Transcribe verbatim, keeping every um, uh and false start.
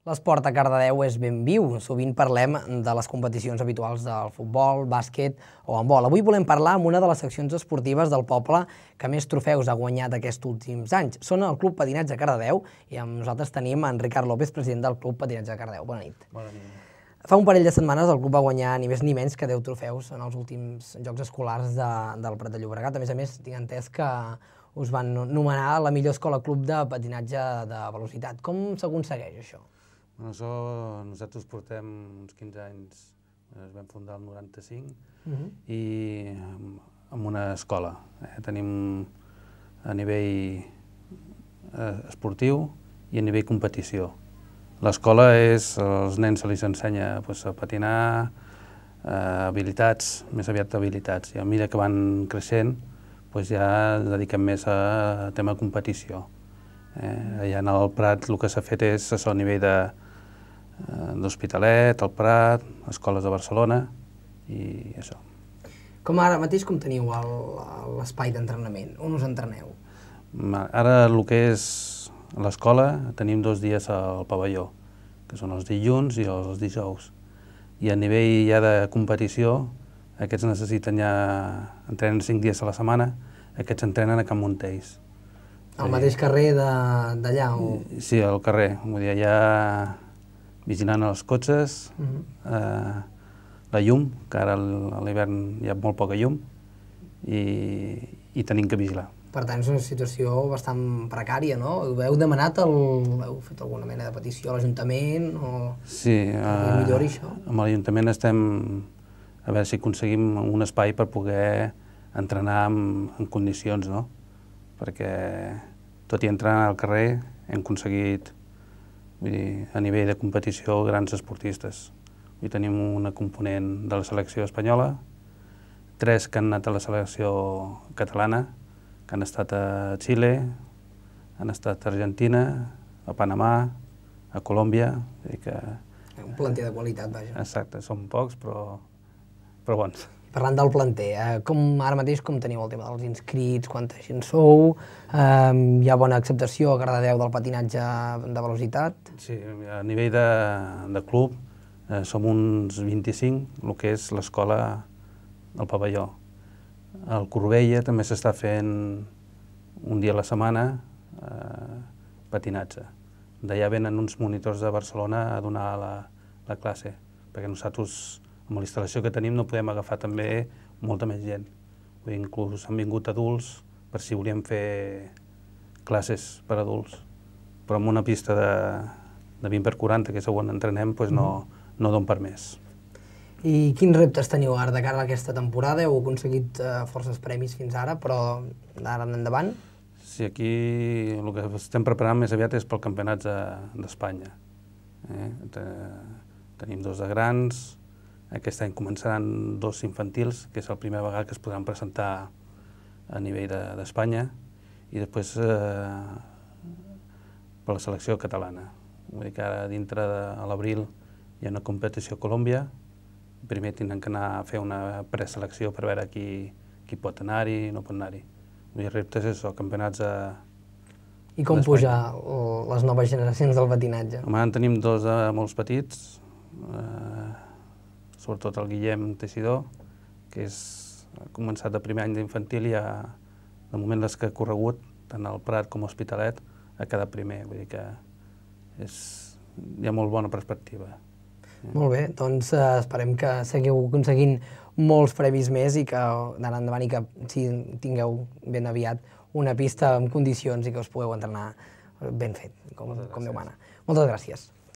L'esport a Cardedeu és ben viu. Sovint parlem de les competicions habituals del futbol, bàsquet o handbol. Avui volem parlar amb una de les seccions esportives del poble que més trofeus ha guanyat aquests últims anys. Són el Club Patinatge Cardedeu i amb nosaltres tenim en Ricard López, president del Club Patinatge Cardedeu. Bona nit. Bona nit. Fa un parell de setmanes el club va guanyar ni més ni menys que deu trofeus en els últims Jocs Escolars de, del Prat de Llobregat. A més a més, tinc entès que us van nomenar la millor escola club de patinatge de velocitat. Com s'aconsegueix això? Bueno, això, nosaltres portem uns quinze anys, es vam fundar el noranta-cinc, uh-huh. i amb una escola. Eh? Tenim a nivell eh, esportiu i a nivell competició. L'escola és, als nens se li ensenya pues, a patinar, eh, habilitats, més aviat habilitats, i a mesura que van creixent pues, ja es dediquem més a tema competició. Eh, allà en el Prat el que s'ha fet és això, a nivell de d'Hospitalet, el Prat, escoles de Barcelona i això. Com ara mateix com teniu l'espai d'entrenament? On us entreneu? Ara el que és l'escola tenim dos dies al pavelló, que són els dilluns i els dijous. I a nivell ja de competició, aquests necessiten ja, entrenen cinc dies a la setmana, aquests entrenen a Can Montells. Al mateix carrer d'allà? O... Sí, al carrer. Vull dir, allà vigilant els cotxes, uh-huh. eh, la llum, que ara a l'hivern hi ha molt poca llum, i, i tenim que vigilar. Per tant, és una situació bastant precària, no? Heu demanat, el, heu fet alguna mena de petició a l'Ajuntament o sí, que millori això? Amb l'Ajuntament estem a veure si aconseguim un espai per poder entrenar en, en condicions, no? Perquè tot i entrenar al carrer hem aconseguit, vull dir, a nivell de competició, grans esportistes. Vull dir, tenim una component de la selecció espanyola, tres que han anat a la selecció catalana, que han estat a Xile, han estat a Argentina, a Panamà, a Colòmbia. Vull dir que... Un planter de qualitat, vaja. Exacte, són pocs, però, però bons. Parlant del planter, eh, com ara mateix com teniu el tema dels inscrits, quanta gent sou, eh, hi ha bona acceptació a Cardedeu del patinatge de velocitat? Sí, a nivell de, de club eh, som uns vint-i-cinc, el que és l'escola del pavelló. Al Corbella també s'està fent un dia a la setmana eh, patinatge. D'allà venen uns monitors de Barcelona a donar la, la classe, perquè nosaltres amb la instal·lació que tenim no podem agafar també molta més gent. Inclús han vingut adults per si volíem fer classes per adults, però amb una pista de, de vint per quaranta, que és on entrenem, doncs no, no don per més. I quins reptes teniu ara de cara a aquesta temporada? Heu aconseguit uh, forces premis fins ara, però d'ara en endavant? Sí, aquí el que estem preparant més aviat és pel campionat d'Espanya. Eh? Tenim dos de grans, aquest any començaran dos infantils, que és la primera vegada que es podran presentar a nivell d'Espanya, i després eh, per la selecció catalana. Vull dir que ara dintre de l'abril hi ha una competició a Colòmbia, primer tindran que anar a fer una preselecció per veure qui, qui pot anar-hi i no pot anar-hi. Vull dir, reptes és això, campionats a... I com pujar les noves generacions del patinatge? Home, en tenim dos de molts petits, eh, sobretot el Guillem Teixidor, que és, ha començat de primer any d'infantil i ha, de moment les que ha corregut, tant al Prat com a Hospitalet, ha quedat primer. Vull dir que és, hi ha molt bona perspectiva. Molt bé, doncs eh, esperem que seguiu aconseguint molts premis més i que d'ara endavant i que si tingueu ben aviat una pista en condicions i que us pugueu entrenar ben fet, com, com Déu mana. Moltes gràcies.